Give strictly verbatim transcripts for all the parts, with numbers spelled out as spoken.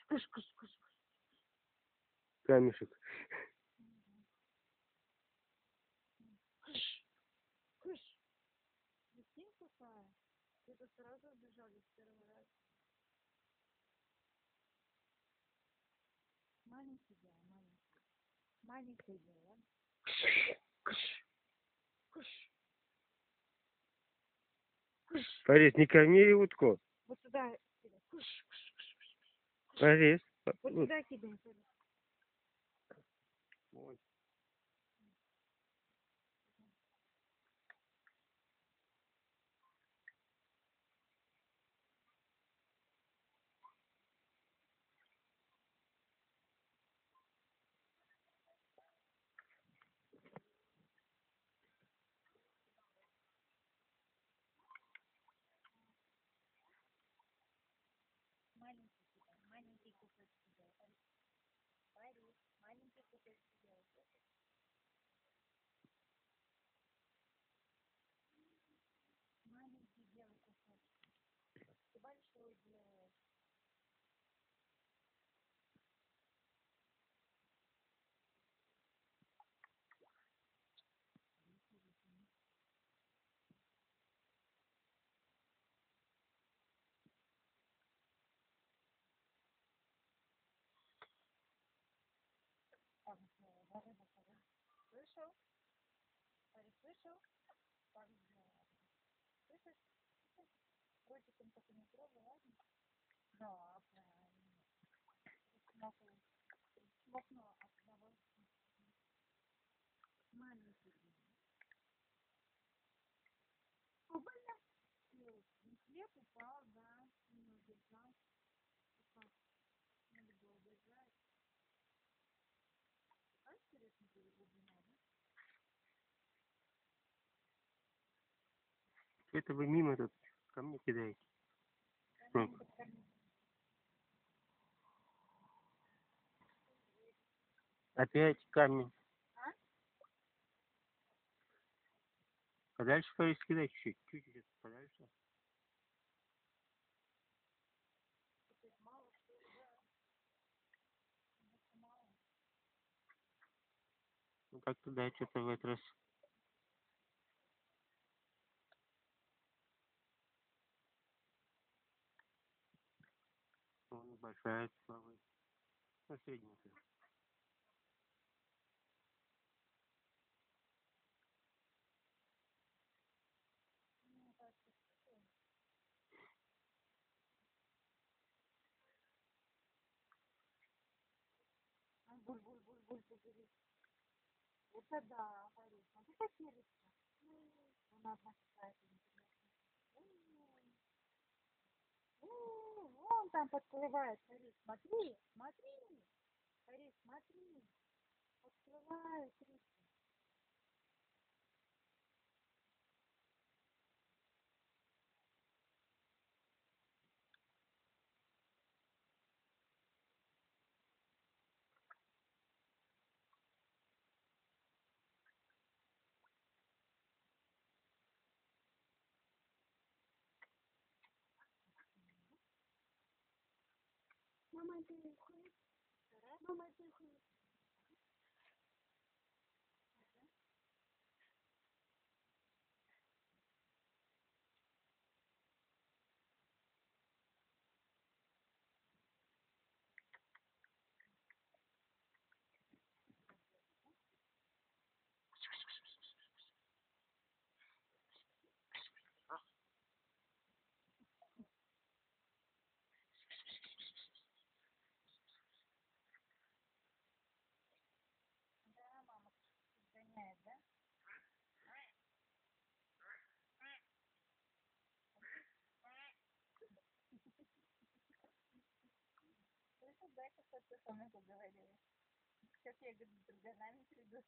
кыш, кыш, кыш. Камешек. Кыш, кыш. Прикинь, какая. Это сразу убежали с первого раза. Маленький дело, маленький. Маленькое дело. Кыш, кыш, кыш. Борис, не корми утку. Вот сюда. Кыш, кыш, кыш, кыш. Борис. Вот сюда кидай. Ой. Маленький кидай, маленький кусочек кидай. Борис, маленький кусочек кидай. Маленький делай кусочек. Ты большой делаешь. Слышал? Борис, слышал? Борис делает. Слышишь? Ротиком только не трогай, ладно? Да, правильно. Смокнул. Смокнул от удовольствия. Маленький. О, больно. Хлеб упал, да. Не удержал. Упал. Надо было держать. А интересно, глубина, да? Это вы мимо тут ко мне кидаете. Хм. Опять камень. А? Подальше, Борис, кидай чуть-чуть. Чуть-чуть подальше. Ну как-то да, что-то в этот раз. Он большая слава. Ну, средненькая. Буль-буль-буль-буль-буль. Это да, Борис. А ты потерялся. Она одна какая-то интересная. Вон там подплывает, Борис. Смотри, смотри. Борис, смотри. Подплывает рыбка. Мама, это уходит. Мама, это уходит. Гоняет, да? Слышал, да, как ты со мной поговорила? Сейчас я, говорю, с друганами приду.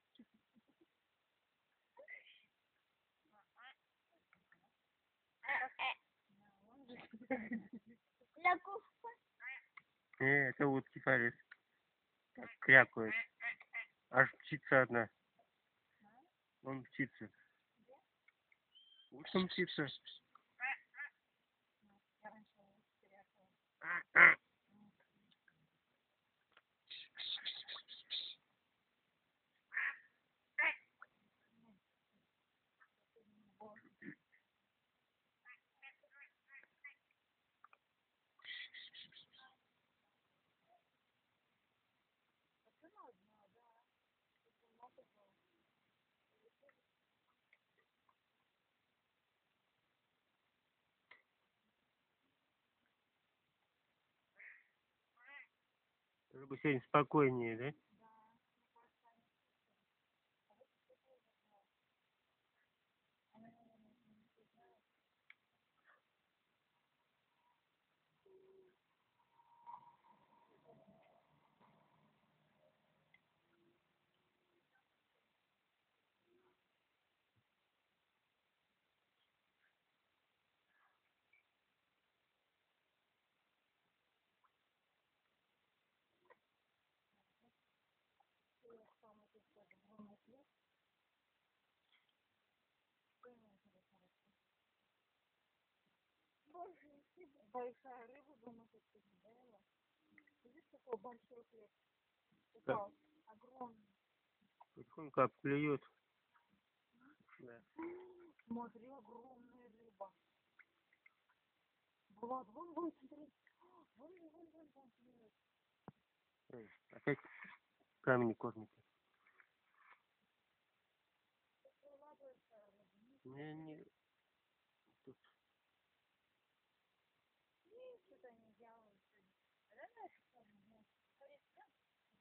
Э, это утки, Борис. Так крякают. Аж птица одна. Вон птица. Вот там птица. Рыба сегодня спокойнее, да? Большая рыба, думаю, что ты не ела. Видишь, такой большой хлеб? Да. Упал. Огромный. Потихоньку обклюет. Да. Смотри, огромная рыба. Влад, вон, вон, смотри. Вон, вон, вон, вон, вон, вон. Ой, опять камни кормите. Не, не,